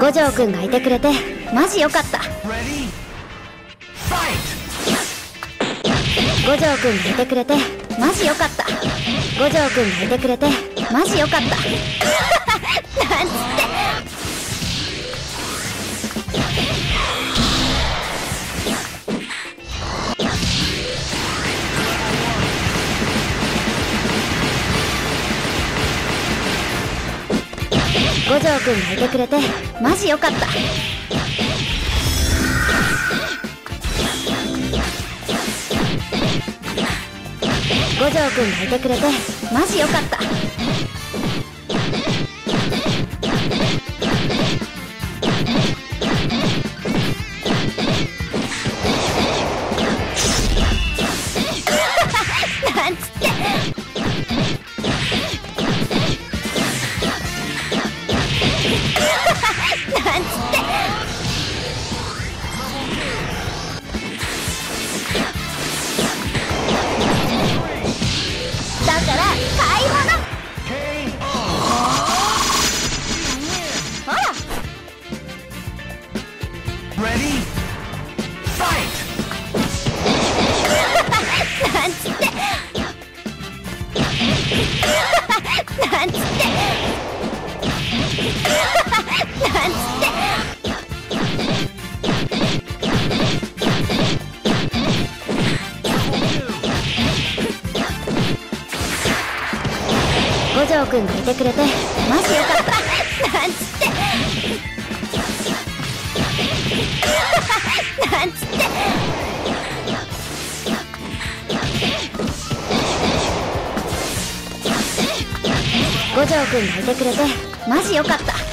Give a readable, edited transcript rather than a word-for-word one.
五条くんがいてくれてマジよかった。五条くんがいてくれてマジよかった。五条くんがいてくれてマジよかったなんつって五条くんがいてくれてマジよかった。五条くんがいてくれてマジよかった。なんつってなんつってだから買い物ほらなんつってなんつってなんつって五条くんがいてくれてマジよかったなんつってなんつって五条くんがいてくれてマジよかった。